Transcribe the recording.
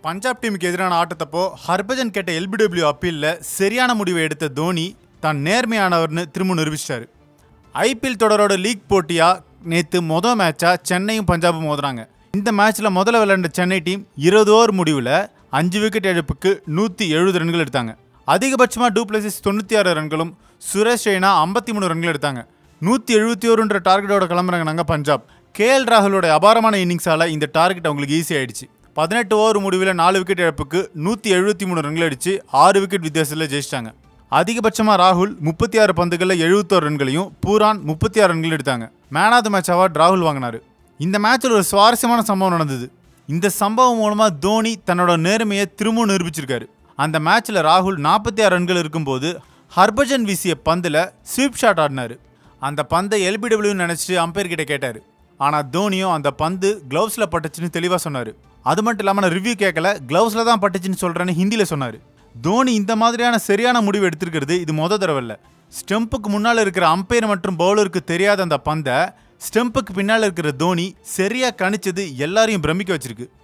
பஞ்சாப் டீமுக்கு எதிரான ஆட்டத்தப்போ ஹர்பஜன் கேட்ட எல்பிடபிள்யூ அப்பீல்ல சரியான முடிவை எடுத்த தோனி தான் நேர்மையானவர்னு திரும்ப நிரூபிச்சிட்டாரு. IPL தொடரோட லீக் போட்டியா நேற்று மொதல் மேட்சா சென்னையும் பஞ்சாபும் மோதுறாங்க. இந்த மேட்ச்சில் முதல்ல விளையாண்ட சென்னை டீம் 20 ஓவர் முடிவில் 5 விக்கெட் இழப்புக்கு 170 ரன்கள் எடுத்தாங்க. அதிகபட்சமாக டூப்ளசிஸ் 96 ரன்களும் சுரேஷ் ரெய்னா 53 ரன்கள் எடுத்தாங்க. 171 டார்கெட்டோட கிளம்புறாங்க பஞ்சாப். KL ராகுலோட அபாரமான இன்னிங்ஸால் இந்த டார்கெட் அவங்களுக்கு ஈஸி ஆயிடுச்சு. 18 ஓவர் முடிவில் 4 விக்கெட் இழப்புக்கு 173 ரன்கள் அடித்து 6 விக்கெட் வித்தியாசத்தில் ஜெயிச்சிட்டாங்க. அதிகபட்சமாக ராகுல் 36 பந்துகளில் 71 ரன்களையும் பூரான் 36 ரன்கள் எடுத்தாங்க. Man of the match award ராகுல் வாங்கினார். இந்த மேட்சில் ஒரு சுவாரஸ்யமான சம்பவம் நடந்தது. இந்த சம்பவம் மூலமாக தோனி தன்னோட நேர்மையை திரும்பவும் நிரூபிச்சிருக்காரு. அந்த மேட்ச்சில் ராகுல் 46 ரன்கள் இருக்கும்போது ஹர்பஜன் வீசிய பந்தில் ஸ்வீப் ஷாட் ஆடினார். அந்த பந்தை LBW நினச்சிட்டு அம்பையர் கிட்ட கேட்டார். ஆனால் தோனியும் அந்த பந்து க்ளவுஸில் பட்டுச்சுன்னு தெளிவாக சொன்னார். அது மட்டும் இல்லாமல் நான் ரிவ்யூ கேட்கல, க்ளவுஸில் தான் பட்டுச்சுன்னு சொல்கிறேன்னு ஹிந்தியில் சொன்னார். தோனி இந்த மாதிரியான சரியான முடிவு எடுத்திருக்கிறது இது மொதல் தடவை இல்லை. ஸ்டெம்புக்கு முன்னால் இருக்கிற அம்பையர் மற்றும் பவுலருக்கு தெரியாத அந்த பந்தை ஸ்டெம்புக்கு பின்னால் இருக்கிற தோனி சரியாக கணிச்சது எல்லாரையும் பிரமிக்க வச்சிருக்கு.